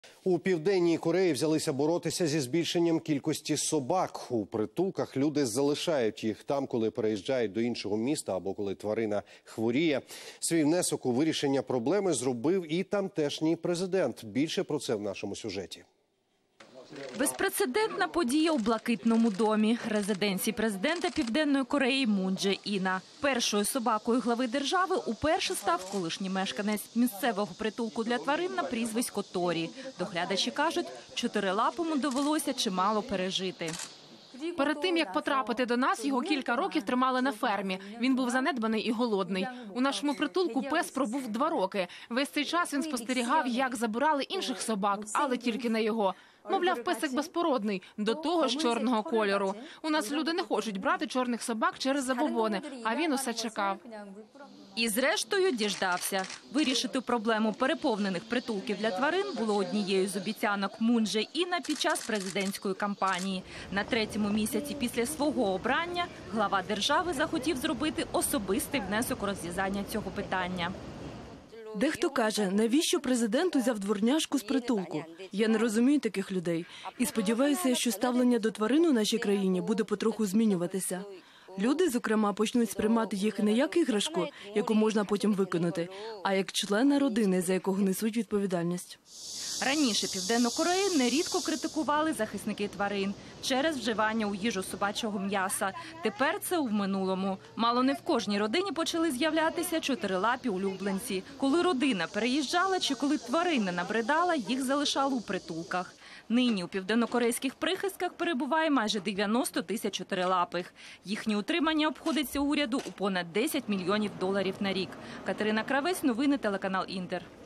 У Південній Кореї взялися боротися зі збільшенням кількості собак. У притулках люди залишають їх там, коли переїжджають до іншого міста або коли тварина хворіє. Свій внесок у вирішення проблеми зробив і тамтешній президент. Більше про це в нашому сюжеті. Безпрецедентна подія у Блакитному домі – резиденції президента Південної Кореї Мун Дже Іна. Першою собакою глави держави уперше став колишній мешканець місцевого притулку для тварин на прізвисько Торі. Доглядачі кажуть, чотирилапому довелося чимало пережити. Перед тим, як потрапити до нас, його кілька років тримали на фермі. Він був занедбаний і голодний. У нашому притулку пес пробув 2 роки. Весь цей час він спостерігав, як забирали інших собак, але тільки не його. Мовляв, песик безпородний, до того ж чорного кольору. У нас люди не хочуть брати чорних собак через забобони, а він усе чекав. І зрештою діждався. Вирішити проблему переповнених притулків для тварин було однією з обіцянок Мун Дже Іна під час президентської кампанії. На 3-му місяці після свого обрання глава держави захотів зробити особистий внесок у розв'язання цього питання. Дехто каже, навіщо президент узяв дворняжку з притулку? Я не розумію таких людей. І сподіваюся, що ставлення до тварин у нашій країні буде потроху змінюватися. Люди, зокрема, почнуть сприймати їх не як іграшку, яку можна потім викинути, а як члена родини, за якого несуть відповідальність. Раніше Південну Корею нерідко критикували захисники тварин через вживання у їжу собачого м'яса. Тепер це в минулому. Мало не в кожній родині почали з'являтися чотирилапі улюбленці. Коли родина переїжджала чи коли тварина набридала, їх залишали у притулках. Нині у південнокорейських прихистках перебуває майже 90 тисяч чотирилапих. Їхнє утримання обходиться уряду у понад $10 мільйонів на рік. Катерина Кравець, новини, телеканал Інтер.